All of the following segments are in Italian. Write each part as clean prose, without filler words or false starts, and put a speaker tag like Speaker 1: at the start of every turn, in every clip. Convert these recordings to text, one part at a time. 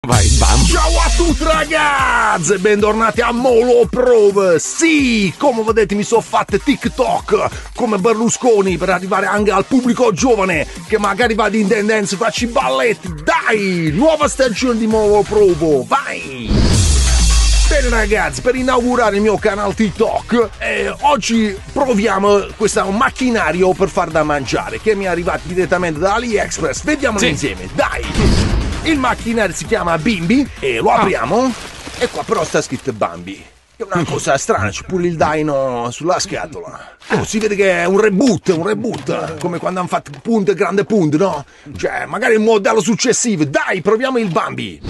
Speaker 1: Vai, bam.
Speaker 2: Ciao a tutti ragazzi, bentornati a Molo Prove. Sì, come vedete mi sono fatte TikTok come Berlusconi per arrivare anche al pubblico giovane che magari va in tendenza, faccio i balletti. Dai, nuova stagione di Molo Prove, vai! Bene ragazzi, per inaugurare il mio canale TikTok oggi proviamo questo macchinario per far da mangiare che mi è arrivato direttamente da AliExpress. Vediamolo insieme, dai! Il macchinario si chiama Bimbi e lo apriamo e qua però sta scritto Bambi. È una cosa strana, c'è pure il dino sulla scatola. Oh, si vede che è un reboot, come quando hanno fatto Punt Grande Punt, no? Cioè, magari il modello successivo. Dai, proviamo il Bambi.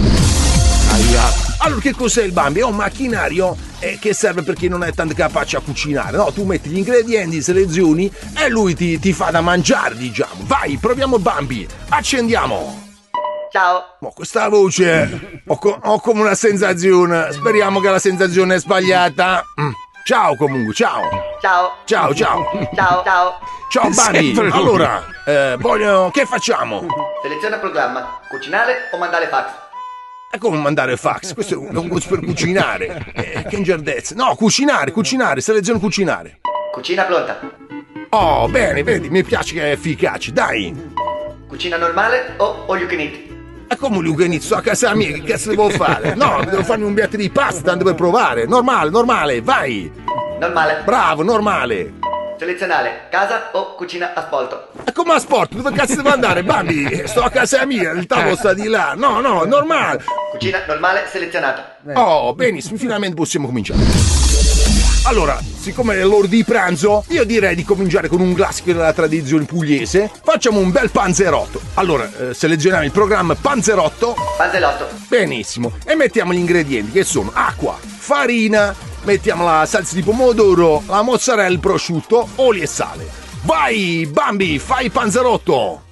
Speaker 2: Allora, che cos'è il Bambi? È un macchinario che serve per chi non è tanto capace a cucinare, no? Tu metti gli ingredienti, selezioni e lui ti fa da mangiare, diciamo. Vai, proviamo Bambi. Accendiamo.
Speaker 3: Ciao.
Speaker 2: Ma questa voce ho come una sensazione. Speriamo che la sensazione è sbagliata. Ciao comunque, ciao.
Speaker 3: Ciao.
Speaker 2: Ciao.
Speaker 3: Ciao.
Speaker 2: Ciao Bambi. Allora, che facciamo?
Speaker 3: Seleziona programma. Cucinare o mandare fax?
Speaker 2: È come mandare fax, questo è un coso per cucinare. Che ingerdezza. No, cucinare, selezione cucinare.
Speaker 3: Cucina pronta.
Speaker 2: Oh, bene, vedi, mi piace che è efficace, dai.
Speaker 3: Cucina normale o all you can eat?
Speaker 2: È come lui che inizio a casa mia, che cazzo devo fare? No, devo farmi un piatto di pasta, tanto per provare. Normale, vai.
Speaker 3: Normale.
Speaker 2: Bravo, normale.
Speaker 3: Selezionare casa o cucina a spolto?
Speaker 2: E come a sport? Dove cazzo devo andare, Bambi? Sto a casa mia, il tavolo sta di là. No, normale.
Speaker 3: Cucina normale selezionata.
Speaker 2: Oh, benissimo, finalmente possiamo cominciare. Allora, siccome è l'ora di pranzo, io direi di cominciare con un classico della tradizione pugliese. Facciamo un bel panzerotto. Allora, selezioniamo il programma Panzerotto.
Speaker 3: Panzerotto.
Speaker 2: Benissimo. E mettiamo gli ingredienti che sono acqua, farina, mettiamo la salsa di pomodoro, la mozzarella, il prosciutto, olio e sale. Vai, Bambi, fai il panzerotto.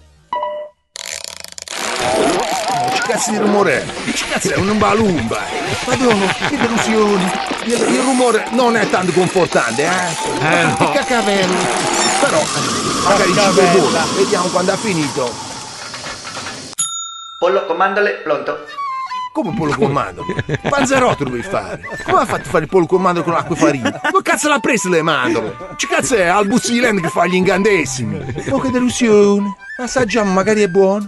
Speaker 2: Che cazzo di rumore è? Che cazzo è un balumba? Madonna, che delusione. Il rumore non è tanto confortante,
Speaker 1: no.
Speaker 2: Che cacavello. Però, magari ci vedo. Vediamo quando ha finito.
Speaker 3: Pollo con mandorle pronto.
Speaker 2: Come pollo con mandorle? Panzerotto dovevi fare. Come ha fatto fare il pollo con mandorle con acqua e farina? Dove cazzo l'ha preso le mandorle? Che cazzo è? Al Buzzilend che fa gli incantesimi. Oh, che delusione. Assaggiamo, magari è buono.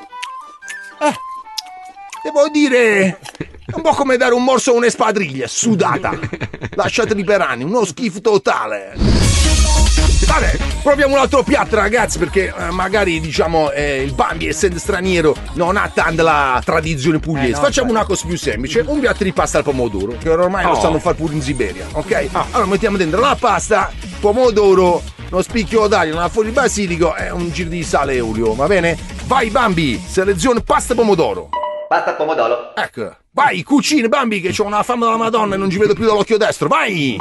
Speaker 2: Devo dire, è un po' come dare un morso a un'espadriglia sudata, lasciateli per anni, uno schifo totale. Vabbè, proviamo un altro piatto ragazzi, perché magari diciamo il Bambi essendo straniero non ha tanta la tradizione pugliese. Facciamo una cosa più semplice, un piatto di pasta al pomodoro, che ormai lo sanno fare pure in Siberia, ok? Allora mettiamo dentro la pasta, pomodoro, uno spicchio d'aglio, una foglia di basilico e un giro di sale e olio, va bene? Vai Bambi, selezione pasta pomodoro.
Speaker 3: Pasta pomodoro.
Speaker 2: Ecco, vai, cucina Bambi che c'ho una fame della Madonna e non ci vedo più dall'occhio destro, vai!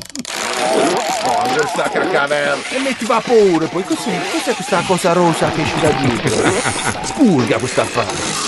Speaker 2: Oh, questa cacavella. E metti vapore, poi cos'è questa cosa rosa che esce da dietro? Spurga questa affare.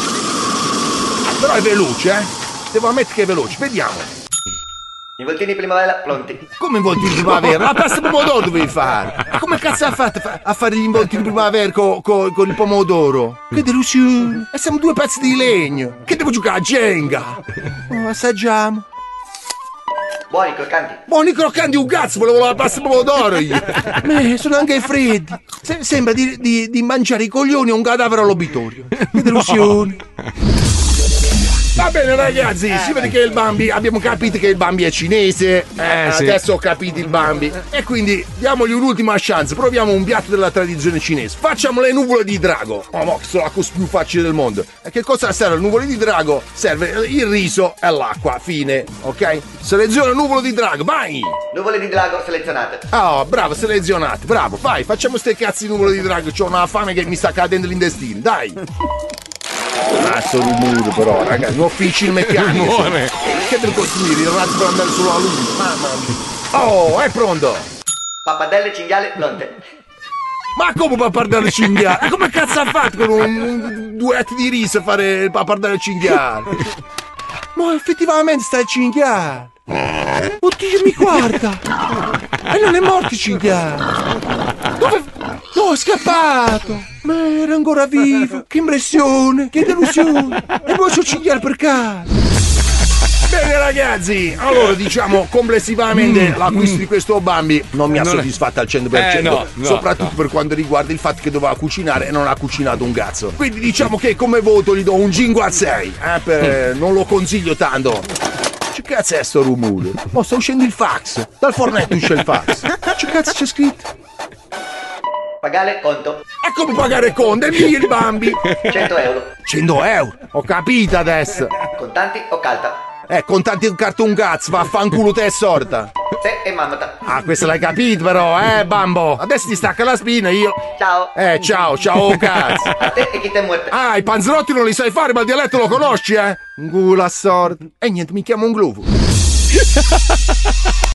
Speaker 2: Però è veloce, Devo ammettere che è veloce, vediamo.
Speaker 3: Involtini primavera pronti.
Speaker 2: Come involtini primavera? La pasta pomodoro dovevi fare. Ma come cazzo ha fatto a fare gli involtini primavera con il pomodoro? Che delusione. E siamo due pezzi di legno. Che devo giocare a Jenga? Oh, assaggiamo.
Speaker 3: Buoni croccanti,
Speaker 2: un cazzo, volevo la pasta pomodoro io. Sono anche freddi. Sembra di mangiare i coglioni a un cadavere all'obitorio. Che delusione. Va bene ragazzi, si vede che il Bambi, abbiamo capito che il Bambi è cinese,
Speaker 1: sì.
Speaker 2: Adesso ho capito il Bambi e quindi diamogli un'ultima chance, proviamo un piatto della tradizione cinese, facciamo le nuvole di drago, che sono la cosa più facile del mondo. E che cosa serve le nuvole di drago? Serve il riso e l'acqua, fine, ok? Seleziona nuvole di drago, vai!
Speaker 3: Nuvole di drago selezionate.
Speaker 2: Oh, bravo, selezionate, bravo, vai, facciamo ste cazzo di nuvole di drago, c'ho una fame che mi sta cadendo l'intestino, dai! Sto rumore però, ragazzi, un officino meccanico. Che devo costruire? Il razzo per andare sulla luna. Mamma mia. Oh, è pronto.
Speaker 3: Pappardelle cinghiale pronte.
Speaker 2: Ma come pappardelle cinghiale? Come cazzo ha fatto con un duetto di riso a fare il pappardelle cinghiale? Ma effettivamente sta il cinghiale. Oddio, mi guarda. E non è morto il cinghiale. Dove? No, è scappato. Ma era ancora vivo, che impressione, che delusione. E poi c'ho cigliare per casa. Bene ragazzi, allora diciamo complessivamente l'acquisto di questo Bambi non mi ha soddisfatto al 100%, soprattutto per quanto riguarda il fatto che doveva cucinare e non ha cucinato un cazzo. Quindi diciamo che come voto gli do un 5 a 6, non lo consiglio tanto. Che cazzo è sto rumore? Oh, sta uscendo il fax, dal fornetto usce il fax. Che cazzo c'è scritto?
Speaker 3: Pagare conto.
Speaker 2: E come pagare conto? E via il Bambi!
Speaker 3: 100 euro.
Speaker 2: 100 euro, ho capito adesso.
Speaker 3: Contanti o carta?
Speaker 2: Contanti un cartone un cazzo, vaffanculo te è sorta.
Speaker 3: Te e mammata.
Speaker 2: Ah, questo l'hai capito però, Bambo. Adesso ti stacca la spina io.
Speaker 3: Ciao.
Speaker 2: Ciao cazzo.
Speaker 3: A te e chi te è muerto.
Speaker 2: Ah, i panzerotti non li sai fare, ma il dialetto lo conosci, Un culo a sorda. E niente, mi chiamo un glovo.